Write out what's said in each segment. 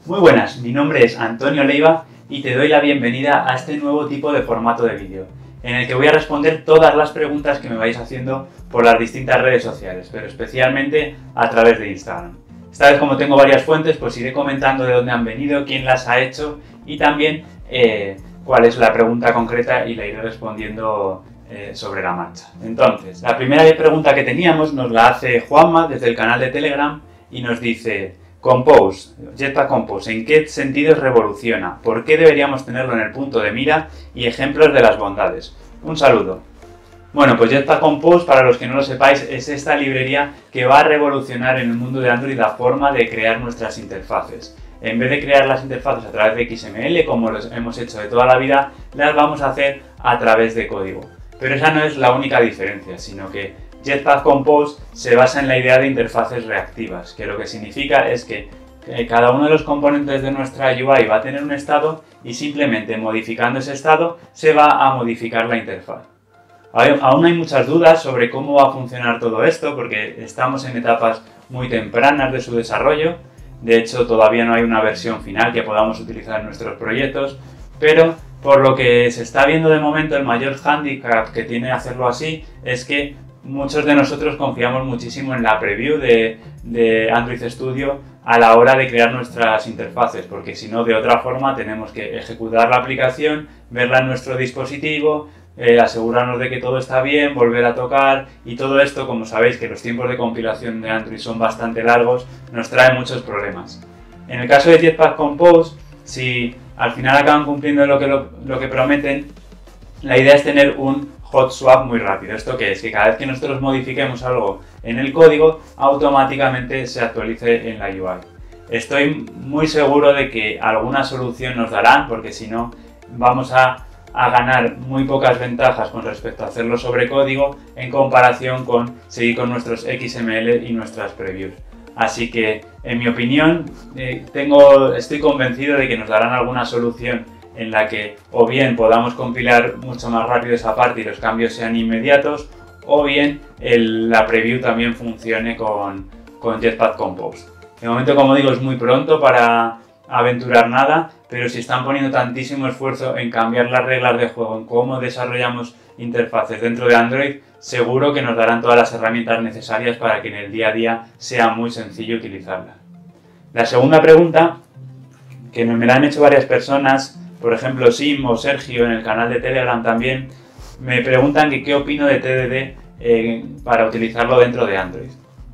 Muy buenas, mi nombre es Antonio Leiva y te doy la bienvenida a este nuevo tipo de formato de vídeo, en el que voy a responder todas las preguntas que me vais haciendo por las distintas redes sociales, pero especialmente a través de Instagram. Esta vez, como tengo varias fuentes, pues iré comentando de dónde han venido, quién las ha hecho y también cuál es la pregunta concreta y la iré respondiendo sobre la marcha. Entonces, la primera pregunta que teníamos nos la hace Juanma desde el canal de Telegram y nos dice: Compose, Jetpack Compose, ¿en qué sentidos revoluciona? ¿Por qué deberíamos tenerlo en el punto de mira? Y ejemplos de las bondades. Un saludo. Bueno, pues Jetpack Compose, para los que no lo sepáis, es esta librería que va a revolucionar en el mundo de Android la forma de crear nuestras interfaces. En vez de crear las interfaces a través de XML, como los hemos hecho de toda la vida, las vamos a hacer a través de código. Pero esa no es la única diferencia, sino que Jetpack Compose se basa en la idea de interfaces reactivas, que lo que significa es que cada uno de los componentes de nuestra UI va a tener un estado y simplemente modificando ese estado se va a modificar la interfaz. Aún hay muchas dudas sobre cómo va a funcionar todo esto, porque estamos en etapas muy tempranas de su desarrollo. De hecho, todavía no hay una versión final que podamos utilizar en nuestros proyectos, pero por lo que se está viendo de momento, el mayor hándicap que tiene hacerlo así es que muchos de nosotros confiamos muchísimo en la preview de Android Studio a la hora de crear nuestras interfaces, porque si no, de otra forma tenemos que ejecutar la aplicación, verla en nuestro dispositivo, asegurarnos de que todo está bien, volver a tocar, y todo esto, como sabéis que los tiempos de compilación de Android son bastante largos, nos trae muchos problemas. En el caso de Jetpack Compose, si al final acaban cumpliendo lo que prometen, la idea es tener un hot swap muy rápido. ¿Esto qué es? Que cada vez que nosotros modifiquemos algo en el código, automáticamente se actualice en la UI. Estoy muy seguro de que alguna solución nos darán, porque si no, vamos a ganar muy pocas ventajas con respecto a hacerlo sobre código en comparación con seguir con nuestros XML y nuestras previews. Así que, en mi opinión, estoy convencido de que nos darán alguna solución en la que o bien podamos compilar mucho más rápido esa parte y los cambios sean inmediatos, o bien la preview también funcione con Jetpack Compose. De momento, como digo, es muy pronto para aventurar nada, pero si están poniendo tantísimo esfuerzo en cambiar las reglas de juego, en cómo desarrollamos interfaces dentro de Android, seguro que nos darán todas las herramientas necesarias para que en el día a día sea muy sencillo utilizarlas. La segunda pregunta, que me la han hecho varias personas, por ejemplo Sim o Sergio en el canal de Telegram también, me preguntan que qué opino de TDD para utilizarlo dentro de Android.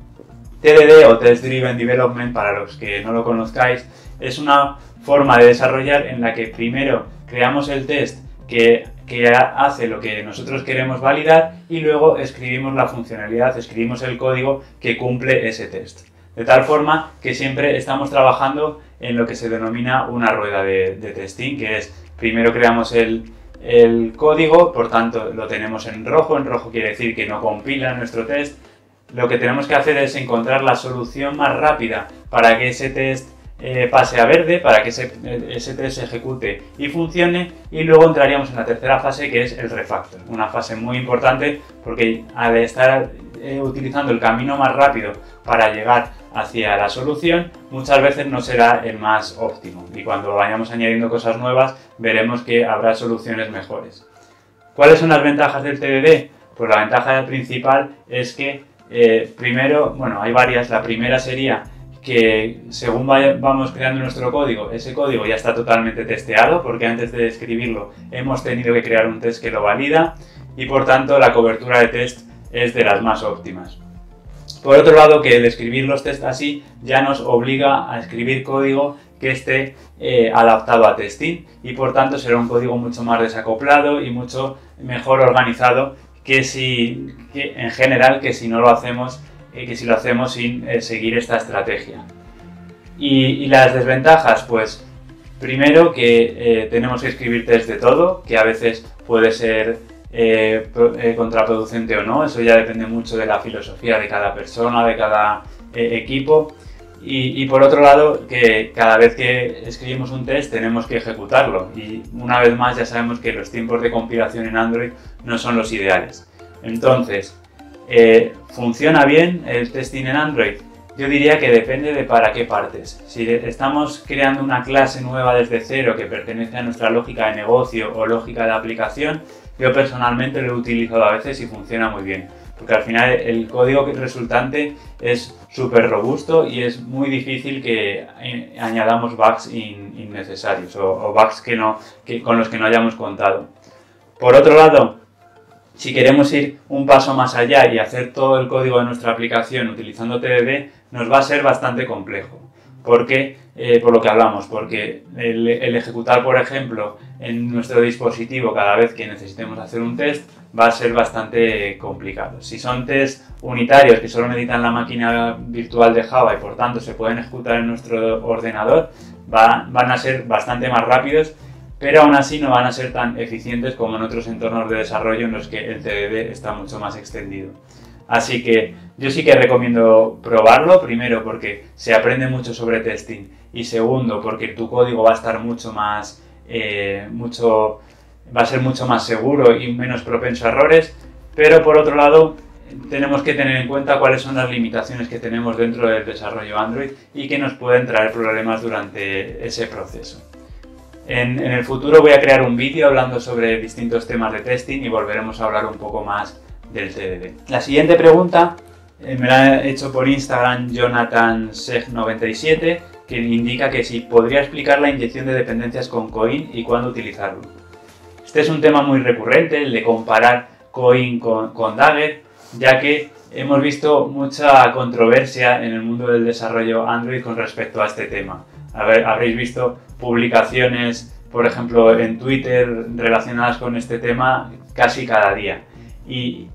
TDD o Test Driven Development, para los que no lo conozcáis, es una forma de desarrollar en la que primero creamos el test que hace lo que nosotros queremos validar y luego escribimos la funcionalidad, escribimos el código que cumple ese test. De tal forma que siempre estamos trabajando en lo que se denomina una rueda de testing, que es primero creamos el código, por tanto lo tenemos en rojo quiere decir que no compila nuestro test. Lo que tenemos que hacer es encontrar la solución más rápida para que ese test pase a verde, para que ese test se ejecute y funcione, y luego entraríamos en la tercera fase, que es el refactor. Una fase muy importante porque al estar utilizando el camino más rápido para llegar hacia la solución, muchas veces no será el más óptimo, y cuando vayamos añadiendo cosas nuevas veremos que habrá soluciones mejores. ¿Cuáles son las ventajas del TDD? Pues la ventaja principal es que primero, bueno, hay varias. La primera sería que según vamos creando nuestro código, ese código ya está totalmente testeado, porque antes de escribirlo hemos tenido que crear un test que lo valida, y por tanto la cobertura de test es de las más óptimas. Por otro lado, que el escribir los tests así ya nos obliga a escribir código que esté adaptado a testing, y por tanto será un código mucho más desacoplado y mucho mejor organizado que en general que si no lo hacemos, que si lo hacemos sin seguir esta estrategia. Y las desventajas, pues primero que tenemos que escribir test de todo, que a veces puede ser contraproducente o no, eso ya depende mucho de la filosofía de cada persona, de cada equipo. Y por otro lado, que cada vez que escribimos un test tenemos que ejecutarlo, y una vez más ya sabemos que los tiempos de compilación en Android no son los ideales. Entonces, ¿funciona bien el testing en Android? Yo diría que depende de para qué partes. Si estamos creando una clase nueva desde cero que pertenece a nuestra lógica de negocio o lógica de aplicación, yo personalmente lo he utilizado a veces y funciona muy bien. Porque al final el código resultante es súper robusto y es muy difícil que añadamos bugs innecesarios o bugs con los que no hayamos contado. Por otro lado, si queremos ir un paso más allá y hacer todo el código de nuestra aplicación utilizando TDD, nos va a ser bastante complejo. Porque, por lo que hablamos, porque el ejecutar, por ejemplo, en nuestro dispositivo cada vez que necesitemos hacer un test va a ser bastante complicado. Si son tests unitarios que solo necesitan la máquina virtual de Java y por tanto se pueden ejecutar en nuestro ordenador, van a ser bastante más rápidos, pero aún así no van a ser tan eficientes como en otros entornos de desarrollo en los que el TDD está mucho más extendido. Así que yo sí que recomiendo probarlo, primero porque se aprende mucho sobre testing y segundo porque tu código va a estar va a ser mucho más seguro y menos propenso a errores, pero por otro lado tenemos que tener en cuenta cuáles son las limitaciones que tenemos dentro del desarrollo Android y que nos pueden traer problemas durante ese proceso. En el futuro voy a crear un vídeo hablando sobre distintos temas de testing y volveremos a hablar un poco más del TDD. La siguiente pregunta me la ha hecho por Instagram JonathanSeg97, que indica que si podría explicar la inyección de dependencias con Coin y cuándo utilizarlo. Este es un tema muy recurrente, el de comparar Coin con Dagger, ya que hemos visto mucha controversia en el mundo del desarrollo Android con respecto a este tema. Habréis visto publicaciones, por ejemplo, en Twitter relacionadas con este tema casi cada día. Y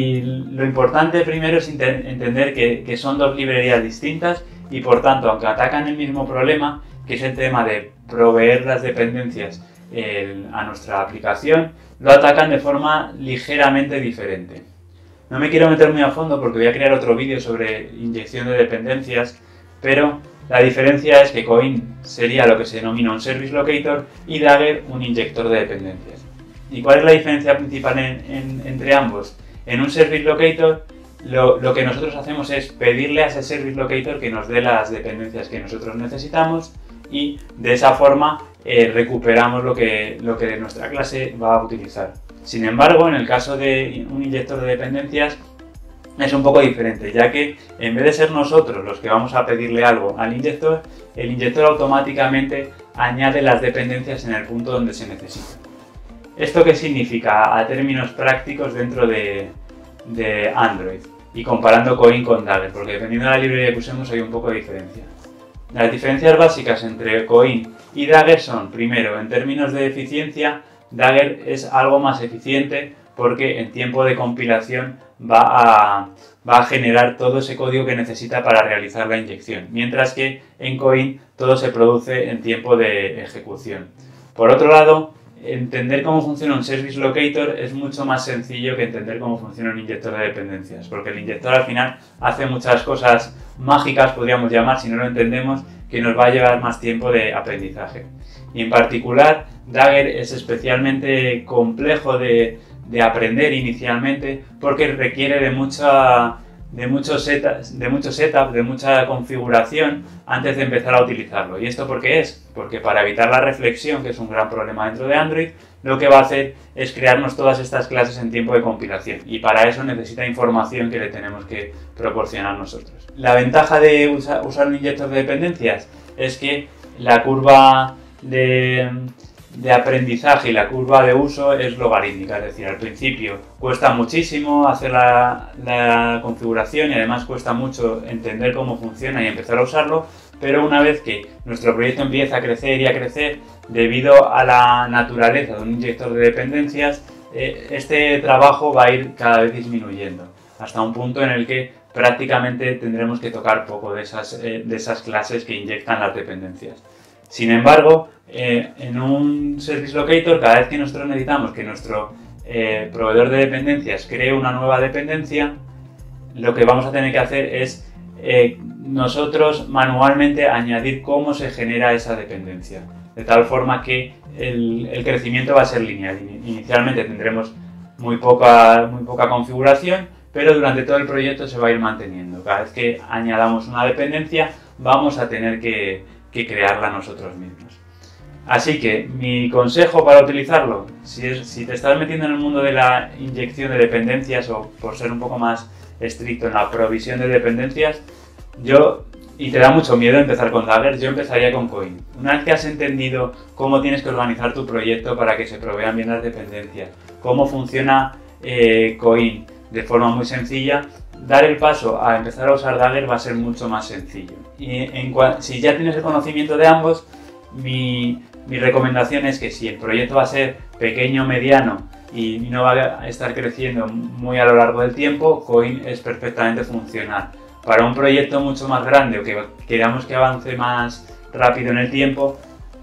lo importante primero es entender que son dos librerías distintas y por tanto, aunque atacan el mismo problema, que es el tema de proveer las dependencias a nuestra aplicación, lo atacan de forma ligeramente diferente. No me quiero meter muy a fondo porque voy a crear otro vídeo sobre inyección de dependencias, pero la diferencia es que Coin sería lo que se denomina un Service Locator y Dagger un inyector de dependencias. ¿Y cuál es la diferencia principal entre ambos? En un Service Locator lo que nosotros hacemos es pedirle a ese Service Locator que nos dé las dependencias que nosotros necesitamos y de esa forma recuperamos lo que nuestra clase va a utilizar. Sin embargo, en el caso de un inyector de dependencias es un poco diferente, ya que en vez de ser nosotros los que vamos a pedirle algo al inyector, el inyector automáticamente añade las dependencias en el punto donde se necesita. ¿Esto qué significa a términos prácticos dentro de Android? Y comparando Coin con Dagger, porque dependiendo de la librería que usemos hay un poco de diferencia. Las diferencias básicas entre Coin y Dagger son, primero, en términos de eficiencia, Dagger es algo más eficiente porque en tiempo de compilación va a generar todo ese código que necesita para realizar la inyección, mientras que en Coin todo se produce en tiempo de ejecución. Por otro lado, entender cómo funciona un Service Locator es mucho más sencillo que entender cómo funciona un inyector de dependencias, porque el inyector al final hace muchas cosas mágicas, podríamos llamar, si no lo entendemos, que nos va a llevar más tiempo de aprendizaje. Y en particular, Dagger es especialmente complejo de aprender inicialmente porque requiere de mucho setup, de mucha configuración antes de empezar a utilizarlo. ¿Y esto por qué es? Porque para evitar la reflexión, que es un gran problema dentro de Android, lo que va a hacer es crearnos todas estas clases en tiempo de compilación y para eso necesita información que le tenemos que proporcionar nosotros. La ventaja de usar un inyector de dependencias es que la curva de aprendizaje y la curva de uso es logarítmica, es decir, al principio cuesta muchísimo hacer la configuración y además cuesta mucho entender cómo funciona y empezar a usarlo, pero una vez que nuestro proyecto empieza a crecer y a crecer debido a la naturaleza de un inyector de dependencias, este trabajo va a ir cada vez disminuyendo hasta un punto en el que prácticamente tendremos que tocar poco de esas clases que inyectan las dependencias. Sin embargo, en un Service Locator, cada vez que nosotros necesitamos que nuestro proveedor de dependencias cree una nueva dependencia, lo que vamos a tener que hacer es nosotros manualmente añadir cómo se genera esa dependencia, de tal forma que el crecimiento va a ser lineal. Inicialmente tendremos muy poca configuración, pero durante todo el proyecto se va a ir manteniendo. Cada vez que añadamos una dependencia, vamos a tener que crearla nosotros mismos. Así que mi consejo para utilizarlo, si te estás metiendo en el mundo de la inyección de dependencias o por ser un poco más estricto en la provisión de dependencias, y te da mucho miedo empezar con Dagger, yo empezaría con Coin. Una vez que has entendido cómo tienes que organizar tu proyecto para que se provean bien las dependencias, cómo funciona Coin de forma muy sencilla, dar el paso a empezar a usar Dagger va a ser mucho más sencillo. Y si ya tienes el conocimiento de ambos, mi recomendación es que si el proyecto va a ser pequeño o mediano y no va a estar creciendo muy a lo largo del tiempo, Coin es perfectamente funcional. Para un proyecto mucho más grande o que queramos que avance más rápido en el tiempo,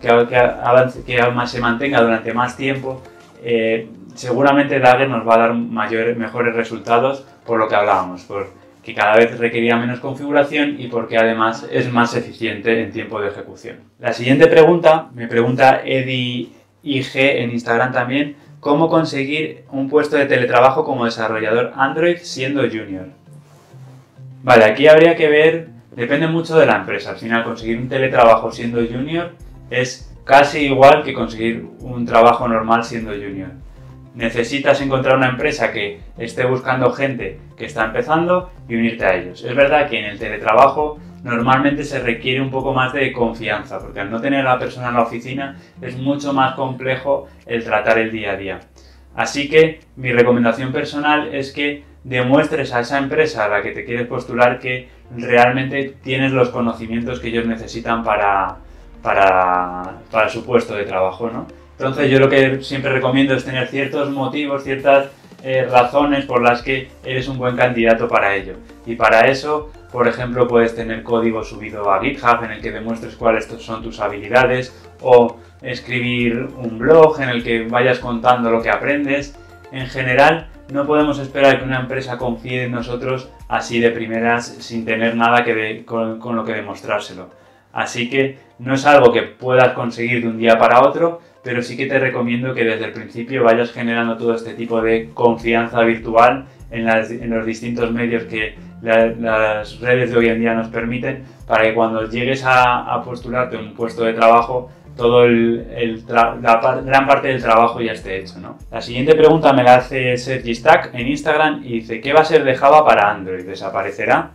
que se mantenga durante más tiempo, seguramente Dagger nos va a dar mejores resultados por lo que hablábamos, porque cada vez requerirá menos configuración y porque además es más eficiente en tiempo de ejecución. La siguiente pregunta, me pregunta Eddie IG en Instagram también, ¿cómo conseguir un puesto de teletrabajo como desarrollador Android siendo junior? Vale, aquí habría que ver, depende mucho de la empresa. Al final, conseguir un teletrabajo siendo junior es casi igual que conseguir un trabajo normal siendo junior. Necesitas encontrar una empresa que esté buscando gente que está empezando y unirte a ellos. Es verdad que en el teletrabajo normalmente se requiere un poco más de confianza, porque al no tener a la persona en la oficina es mucho más complejo el tratar el día a día. Así que mi recomendación personal es que demuestres a esa empresa a la que te quieres postular que realmente tienes los conocimientos que ellos necesitan para su puesto de trabajo, ¿no? Entonces yo lo que siempre recomiendo es tener ciertos motivos, ciertas razones por las que eres un buen candidato para ello. Y para eso, por ejemplo, puedes tener código subido a GitHub en el que demuestres cuáles son tus habilidades, o escribir un blog en el que vayas contando lo que aprendes. En general, no podemos esperar que una empresa confíe en nosotros así de primeras sin tener nada con lo que demostrárselo. Así que no es algo que puedas conseguir de un día para otro, pero sí que te recomiendo que desde el principio vayas generando todo este tipo de confianza virtual en los distintos medios que las redes de hoy en día nos permiten, para que cuando llegues a postularte un puesto de trabajo, gran parte del trabajo ya esté hecho, ¿no? La siguiente pregunta me la hace Sergi Stack en Instagram y dice: ¿qué va a ser de Java para Android? ¿Desaparecerá?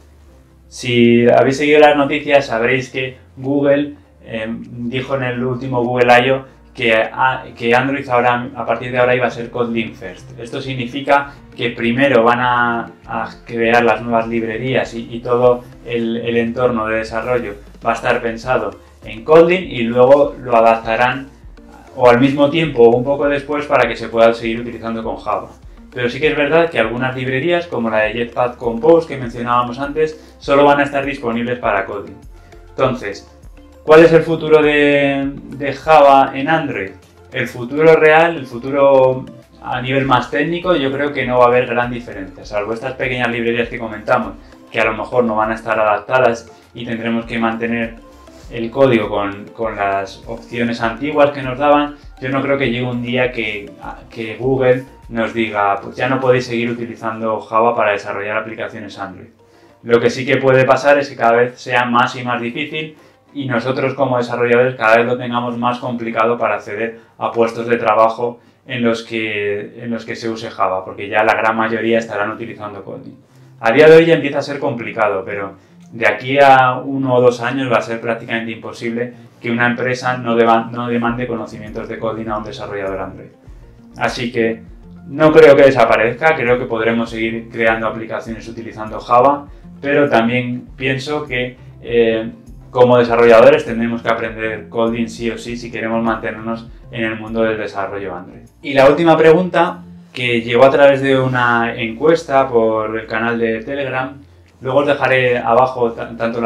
Si habéis seguido las noticias sabréis que Google dijo en el último Google I.O. que Android a partir de ahora iba a ser Kotlin First. Esto significa que primero van a crear las nuevas librerías y todo el entorno de desarrollo va a estar pensado en Kotlin y luego lo adaptarán o al mismo tiempo o un poco después para que se pueda seguir utilizando con Java. Pero sí que es verdad que algunas librerías, como la de Jetpack Compose que mencionábamos antes, solo van a estar disponibles para Kotlin. Entonces, ¿cuál es el futuro de Java en Android? El futuro real, el futuro a nivel más técnico, yo creo que no va a haber gran diferencia, salvo estas pequeñas librerías que comentamos, que a lo mejor no van a estar adaptadas y tendremos que mantener el código con las opciones antiguas que nos daban. Yo no creo que llegue un día que Google nos diga, pues ya no podéis seguir utilizando Java para desarrollar aplicaciones Android. Lo que sí que puede pasar es que cada vez sea más y más difícil y nosotros como desarrolladores cada vez lo tengamos más complicado para acceder a puestos de trabajo en los que se use Java, porque ya la gran mayoría estarán utilizando Kotlin. A día de hoy ya empieza a ser complicado, pero de aquí a 1 o 2 años va a ser prácticamente imposible que una empresa no demande conocimientos de Kotlin a un desarrollador Android. Así que no creo que desaparezca, creo que podremos seguir creando aplicaciones utilizando Java, pero también pienso que como desarrolladores tendremos que aprender Kotlin sí o sí si queremos mantenernos en el mundo del desarrollo Android. Y la última pregunta, que llegó a través de una encuesta por el canal de Telegram. Luego os dejaré abajo tanto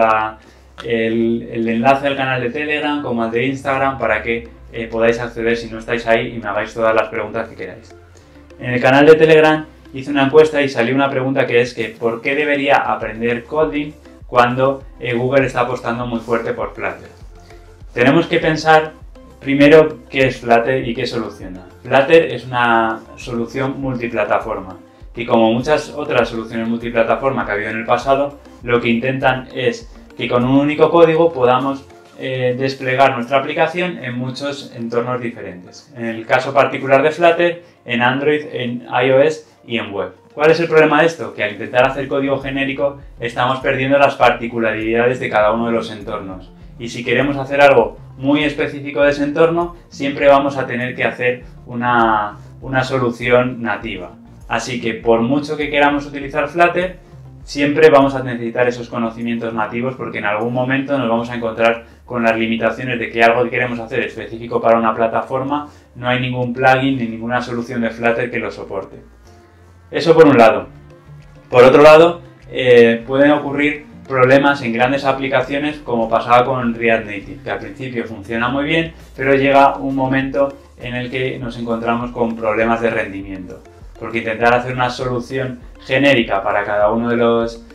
el enlace al canal de Telegram como al de Instagram para que podáis acceder si no estáis ahí y me hagáis todas las preguntas que queráis. En el canal de Telegram hice una encuesta y salió una pregunta que es que ¿por qué debería aprender Kotlin cuando Google está apostando muy fuerte por Flutter? Tenemos que pensar primero qué es Flutter y qué soluciona. Flutter es una solución multiplataforma. que, como muchas otras soluciones multiplataforma que ha habido en el pasado, lo que intentan es que con un único código podamos desplegar nuestra aplicación en muchos entornos diferentes. En el caso particular de Flutter, en Android, en iOS y en web. ¿Cuál es el problema de esto? Que al intentar hacer código genérico estamos perdiendo las particularidades de cada uno de los entornos. Y si queremos hacer algo muy específico de ese entorno, siempre vamos a tener que hacer una solución nativa. Así que por mucho que queramos utilizar Flutter, siempre vamos a necesitar esos conocimientos nativos, porque en algún momento nos vamos a encontrar con las limitaciones de que algo que queremos hacer específico para una plataforma, no hay ningún plugin ni ninguna solución de Flutter que lo soporte. Eso por un lado. Por otro lado, pueden ocurrir problemas en grandes aplicaciones, como pasaba con React Native, que al principio funciona muy bien, pero llega un momento en el que nos encontramos con problemas de rendimiento, porque intentar hacer una solución genérica para cada una de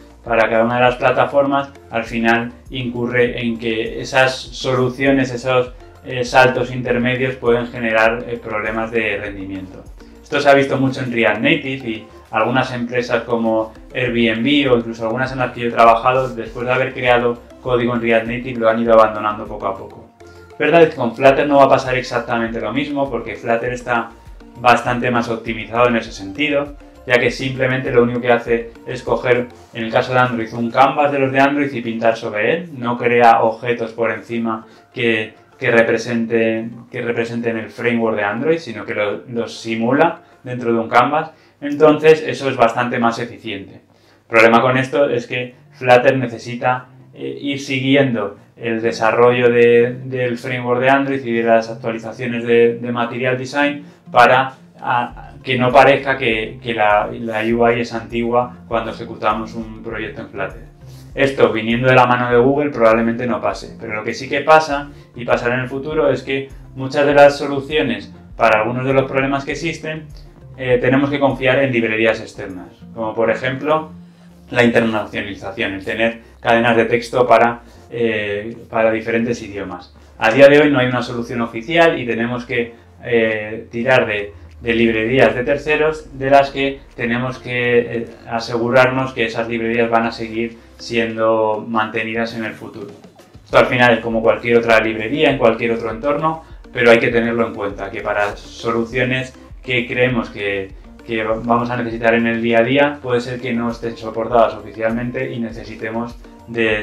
las plataformas, al final incurre en que esas soluciones, esos saltos intermedios pueden generar problemas de rendimiento. Esto se ha visto mucho en React Native, y algunas empresas como Airbnb o incluso algunas en las que yo he trabajado, después de haber creado código en React Native, lo han ido abandonando poco a poco. Es verdad que con Flutter no va a pasar exactamente lo mismo, porque Flutter está bastante más optimizado en ese sentido, ya que simplemente lo único que hace es coger, en el caso de Android, un canvas de los de Android y pintar sobre él. No crea objetos por encima que representen el framework de Android, sino que los simula dentro de un canvas. Entonces eso es bastante más eficiente. El problema con esto es que Flutter necesita ir siguiendo el desarrollo del framework de Android y de las actualizaciones de Material Design para que no parezca que la UI es antigua cuando ejecutamos un proyecto en Flutter. Esto, viniendo de la mano de Google, probablemente no pase, pero lo que sí que pasa, y pasará en el futuro, es que muchas de las soluciones para algunos de los problemas que existen tenemos que confiar en librerías externas, como por ejemplo la internacionalización, el tener cadenas de texto para diferentes idiomas. A día de hoy no hay una solución oficial y tenemos que tirar de librerías de terceros, de las que tenemos que asegurarnos que esas librerías van a seguir siendo mantenidas en el futuro. Esto al final es como cualquier otra librería en cualquier otro entorno, pero hay que tenerlo en cuenta, que para soluciones que creemos que vamos a necesitar en el día a día, puede ser que no estén soportadas oficialmente y necesitemos de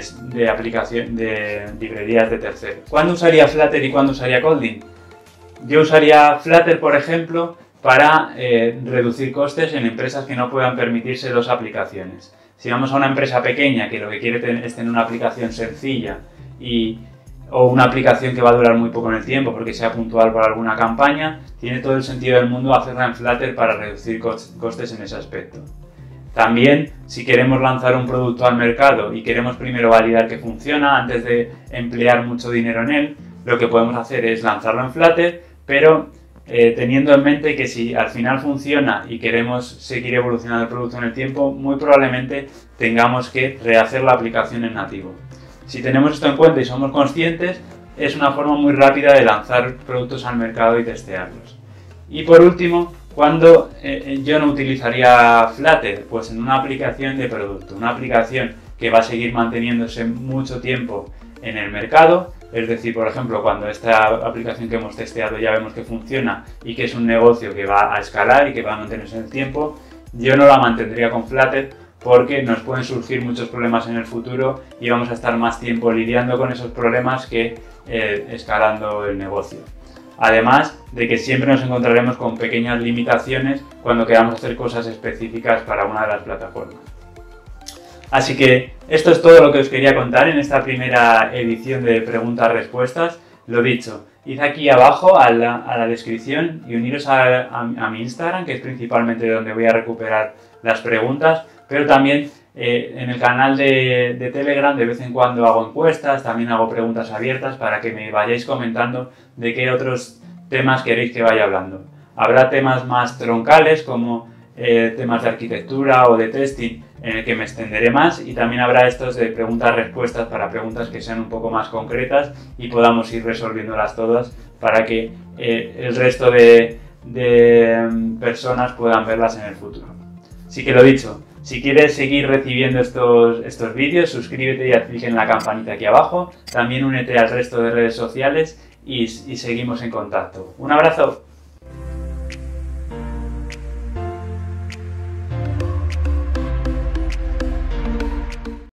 librerías de terceros. ¿Cuándo usaría Flutter y cuándo usaría Kotlin? Yo usaría Flutter, por ejemplo, para reducir costes en empresas que no puedan permitirse dos aplicaciones. Si vamos a una empresa pequeña que lo que quiere es tener una aplicación sencilla o una aplicación que va a durar muy poco en el tiempo porque sea puntual para alguna campaña, tiene todo el sentido del mundo hacerla en Flutter para reducir costes en ese aspecto. También, si queremos lanzar un producto al mercado y queremos primero validar que funciona antes de emplear mucho dinero en él, lo que podemos hacer es lanzarlo en Flutter, pero teniendo en mente que si al final funciona y queremos seguir evolucionando el producto en el tiempo, muy probablemente tengamos que rehacer la aplicación en nativo. Si tenemos esto en cuenta y somos conscientes, es una forma muy rápida de lanzar productos al mercado y testearlos. Y por último, ¿cuándo yo no utilizaría Flutter? Pues en una aplicación de producto, una aplicación que va a seguir manteniéndose mucho tiempo en el mercado. Es decir, por ejemplo, cuando esta aplicación que hemos testeado ya vemos que funciona y que es un negocio que va a escalar y que va a mantenerse en el tiempo, yo no la mantendría con Flutter porque nos pueden surgir muchos problemas en el futuro y vamos a estar más tiempo lidiando con esos problemas que escalando el negocio. Además de que siempre nos encontraremos con pequeñas limitaciones cuando queramos hacer cosas específicas para una de las plataformas. Así que esto es todo lo que os quería contar en esta primera edición de preguntas-respuestas. Lo dicho, id aquí abajo a la descripción y uniros a mi Instagram, que es principalmente donde voy a recuperar las preguntas, pero también en el canal de Telegram de vez en cuando hago encuestas, también hago preguntas abiertas para que me vayáis comentando de qué otros temas queréis que vaya hablando. Habrá temas más troncales como temas de arquitectura o de testing en el que me extenderé más, y también habrá estos de preguntas-respuestas para preguntas que sean un poco más concretas y podamos ir resolviéndolas todas para que el resto de personas puedan verlas en el futuro. Así que lo dicho, si quieres seguir recibiendo estos vídeos, suscríbete y haz clic en la campanita aquí abajo. También únete al resto de redes sociales y seguimos en contacto. Un abrazo.